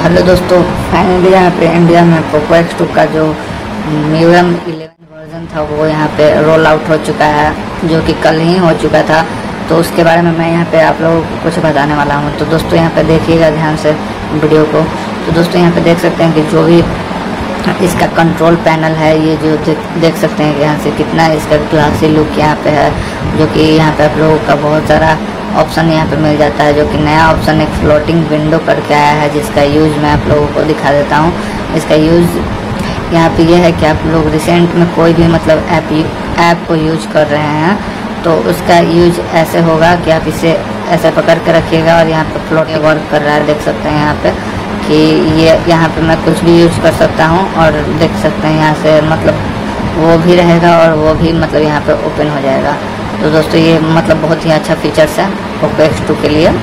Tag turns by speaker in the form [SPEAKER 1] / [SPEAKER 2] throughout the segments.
[SPEAKER 1] Hello दोस्तों, finally यहाँ पे इंडिया में पोको X2 का जो MIUI 11 वर्जन था वो यहाँ पे रोल आउट हो चुका है, जो कि कल ही हो चुका था। तो उसके बारे में मैं यहाँ पे आप लोगों को कुछ बताने वाला हूँ। तो दोस्तों यहाँ पे देखिएगा ध्यान से वीडियो को। तो दोस्तों यहाँ पे देख सकते हैं कि जो भी इसका कंट्रोल पैनल है, ये जो देख सकते हैं कि यहाँ से कितना इसका ग्लासी लुक यहाँ पे है, जो कि यहाँ पे आप लोगों का बहुत सारा ऑप्शन यहाँ पे मिल जाता है। जो कि नया ऑप्शन एक फ्लोटिंग विंडो करके आया है, जिसका यूज़ मैं आप लोगों को दिखा देता हूँ। इसका यूज़ यहाँ पे ये है कि आप लोग रिसेंट में कोई भी मतलब ऐप को यूज कर रहे हैं तो उसका यूज ऐसे होगा कि आप इसे ऐसे पकड़ के रखिएगा और यहाँ पे फ्लोटिंग वर्क कर रहा है। देख सकते हैं यहाँ पे कि ये यहाँ पे मैं कुछ भी यूज कर सकता हूँ और देख सकते हैं यहाँ से मतलब वो भी रहेगा और वो भी मतलब यहाँ पे ओपन हो जाएगा। तो दोस्तों ये मतलब बहुत ही अच्छा फीचर्स है पोको X2 के लिए,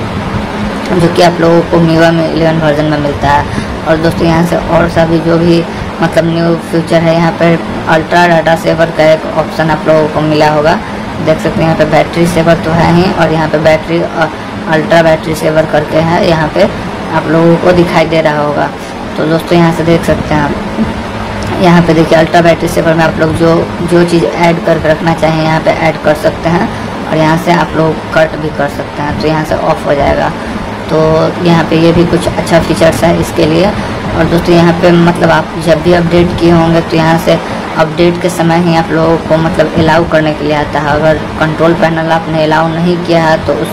[SPEAKER 1] जो कि आप लोगों को MIUI 11 वर्जन में मिलता है। और दोस्तों यहाँ से और सभी जो भी मतलब न्यू फीचर है, यहाँ पर अल्ट्रा डाटा सेवर का एक ऑप्शन आप लोगों को मिला होगा। देख सकते हैं यहाँ पे बैटरी सेवर तो है ही, और यहाँ पे बैटरी अल्ट्रा बैटरी सेवर करके है, यहाँ पे आप लोगों को दिखाई दे रहा होगा। तो दोस्तों यहाँ से देख सकते हैं आप, यहाँ पे देखिए अल्ट्रा बैटरी सेवर में आप लोग जो चीज़ ऐड करके रखना चाहें यहाँ पे ऐड कर सकते हैं, और यहाँ से आप लोग कट भी कर सकते हैं। तो यहाँ से ऑफ हो जाएगा। तो यहाँ पे ये भी कुछ अच्छा फीचर्स है इसके लिए। और दोस्तों यहाँ पे मतलब आप जब भी अपडेट किए होंगे तो यहाँ से अपडेट के समय ही आप लोगों को मतलब अलाउ करने के लिए आता है। अगर कंट्रोल पैनल आपने अलाउ नहीं किया है तो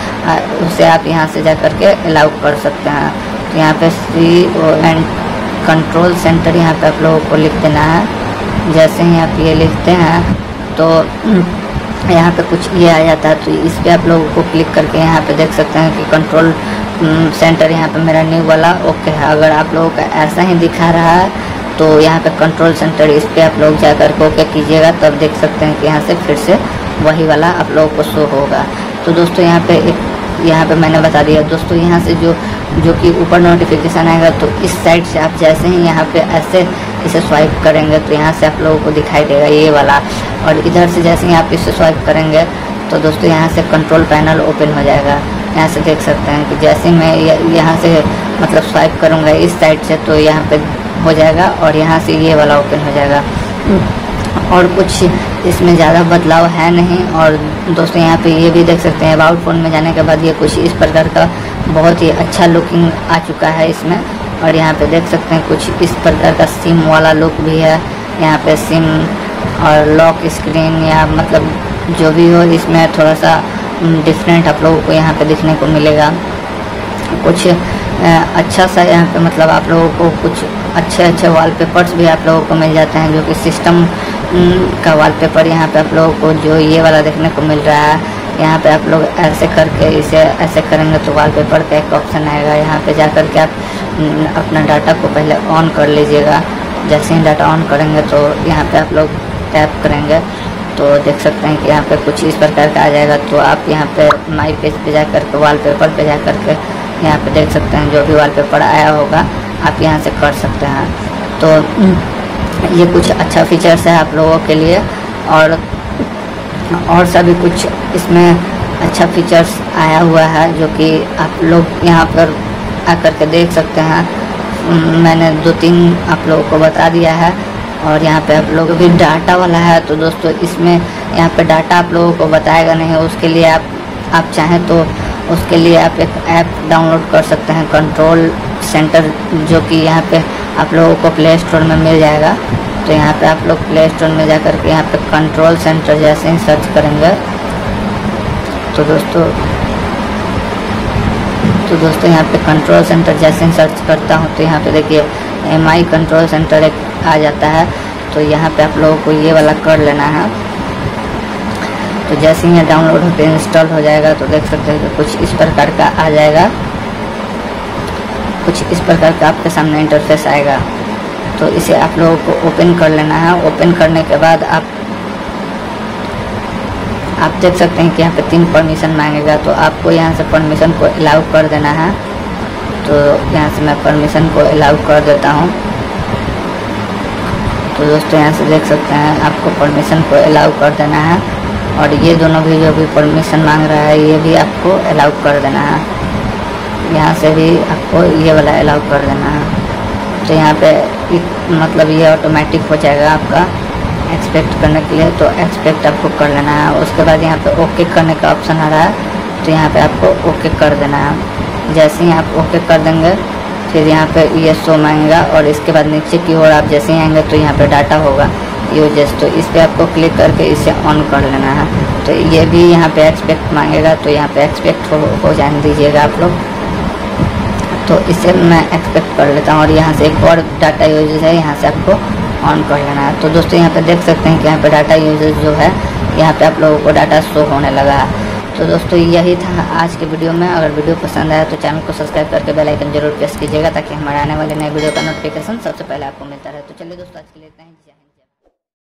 [SPEAKER 1] उसे आप यहाँ से जा कर के अलाउ कर सकते हैं। तो यहाँ पे एंड कंट्रोल सेंटर यहाँ पे आप लोगों को लिख देना है। जैसे ही आप ये लिखते हैं तो यहाँ पे कुछ ये आ जाता है, तो इस पर आप लोगों को क्लिक करके यहाँ पे देख सकते हैं कि कंट्रोल सेंटर यहाँ पे मेरा न्यू वाला ओके है। अगर आप लोगों का ऐसा ही दिखा रहा है तो यहाँ पे कंट्रोल सेंटर इस पर आप लोग जाकर के ओके कीजिएगा, तब देख सकते हैं कि यहाँ से फिर से वही वाला आप लोगों को शो होगा। तो दोस्तों यहाँ पे मैंने बता दिया। दोस्तों यहाँ से जो कि ऊपर नोटिफिकेशन आएगा तो इस साइड से आप जैसे ही यहाँ पे ऐसे इसे स्वाइप करेंगे तो यहाँ से आप लोगों को दिखाई देगा ये वाला, और इधर से जैसे ही आप इसे स्वाइप करेंगे तो दोस्तों यहाँ से कंट्रोल पैनल ओपन हो जाएगा। यहाँ से देख सकते हैं कि जैसे मैं यहाँ से मतलब स्वाइप करूँगा इस साइड से तो यहाँ पे हो जाएगा, और यहाँ से ये वाला ओपन हो जाएगा। और कुछ इसमें ज़्यादा बदलाव है नहीं। और दोस्तों यहाँ पे ये भी देख सकते हैं अबाउट फ़ोन में जाने के बाद ये कुछ इस प्रकार का बहुत ही अच्छा लुकिंग आ चुका है इसमें। और यहाँ पे देख सकते हैं कुछ इस प्रकार का सिम वाला लुक भी है। यहाँ पे सिम और लॉक स्क्रीन या मतलब जो भी हो, इसमें थोड़ा सा डिफरेंट आप लोगों को यहाँ पे देखने को मिलेगा। कुछ अच्छा सा यहाँ पे मतलब आप लोगों को कुछ अच्छे वॉलपेपर्स भी आप लोगों को मिल जाते हैं, जो कि सिस्टम का वॉलपेपर यहाँ पे आप लोगों को जो ये वाला देखने को मिल रहा है। यहाँ पे आप लोग ऐसे करके इसे ऐसे करेंगे तो वॉलपेपर का एक ऑप्शन आएगा। यहाँ पे जा कर के आप अपना डाटा को पहले ऑन कर लीजिएगा। जैसे ही डाटा ऑन करेंगे तो यहाँ पे आप लोग टैप करेंगे तो देख सकते हैं कि यहाँ पे कुछ इस प्रकार का आ जाएगा। तो आप यहाँ पे माई पेज पे जा कर के वॉलपेपर पे जा कर के यहाँ पे देख सकते हैं जो भी वॉलपेपर आया होगा आप यहाँ से कर सकते हैं। तो ये कुछ अच्छा फीचर्स है आप लोगों के लिए। और सभी कुछ इसमें अच्छा फीचर्स आया हुआ है, जो कि आप लोग यहाँ पर आकर के देख सकते हैं। मैंने 2-3 आप लोगों को बता दिया है। और यहाँ पे आप लोग भी डाटा वाला है तो दोस्तों इसमें यहाँ पे डाटा आप लोगों को बताएगा नहीं। उसके लिए आप चाहें तो उसके लिए आप एक ऐप डाउनलोड कर सकते हैं, कंट्रोल सेंटर, जो कि यहाँ पे आप लोगों को प्ले स्टोर में मिल जाएगा। तो यहाँ पे आप लोग प्ले स्टोर में जाकर के यहाँ पे कंट्रोल सेंटर जैसे ही सर्च करेंगे तो दोस्तों यहाँ पे कंट्रोल सेंटर जैसे ही सर्च करता हूँ तो यहाँ पे देखिए MI कंट्रोल सेंटर एक आ जाता है। तो यहाँ पे आप लोगों को ये वाला कर लेना है। तो जैसे ही डाउनलोड होकर इंस्टॉल हो जाएगा तो देख सकते हैं कि कुछ इस प्रकार का आ जाएगा। कुछ इस प्रकार का आपके सामने इंटरफेस आएगा। तो इसे आप लोगों को ओपन कर लेना है। ओपन करने के बाद आप देख सकते हैं कि यहाँ पे 3 परमिशन मांगेगा। तो आपको यहाँ से परमिशन को अलाउ कर देना है। तो यहाँ से मैं परमिशन को अलाउ कर देता हूँ। तो दोस्तों यहाँ से देख सकते हैं आपको परमिशन को अलाउ कर देना है। और ये दोनों भी जो भी परमिशन मांग रहा है ये भी आपको अलाउ कर देना है। यहाँ से भी आपको ये वाला अलाउ कर देना है। तो यहाँ पे मतलब ये ऑटोमेटिक हो जाएगा आपका एक्सपेक्ट करने के लिए, तो एक्सपेक्ट आपको कर लेना है। उसके बाद यहाँ पे ओके करने का ऑप्शन आ रहा है, तो यहाँ पे आपको ओके कर देना है। जैसे ही आप ओके कर देंगे फिर यहाँ पे ये शो मांगेगा, और इसके बाद नीचे की ओर आप जैसे ही आएंगे तो यहाँ पे डाटा होगा यूजेस, तो इस पर आपको क्लिक करके इसे ऑन कर लेना है। तो ये भी यहाँ पे एक्सपेक्ट मांगेगा, तो यहाँ पे एक्सपेक्ट हो जाने दीजिएगा आप लोग। तो इसे मैं एक्सपेक्ट कर लेता हूँ, और यहाँ से एक और डाटा यूजेस है, यहाँ से आपको ऑन कर लेना है। तो दोस्तों यहाँ पे देख सकते हैं कि यहाँ पे डाटा यूजेस जो है यहाँ पे आप लोगों को डाटा शो होने लगा है। तो दोस्तों यही था आज के वीडियो में। अगर वीडियो पसंद आया तो चैनल को सब्सक्राइब करके बेल आइकन जरूर प्रेस कीजिएगा, ताकि हमारे आने वाले नए वीडियो का नोटिफिकेशन सबसे पहले आपको मिलता रहे। तो चलिए दोस्तों आज के लिए इतना ही।